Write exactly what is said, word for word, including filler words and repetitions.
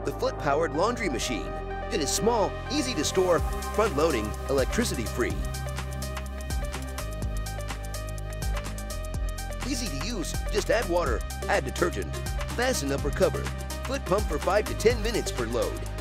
The foot-powered laundry machine. It is small, easy to store, front-loading, electricity-free. Easy to use, just add water, add detergent, fasten upper cover. Foot pump for five to ten minutes per load.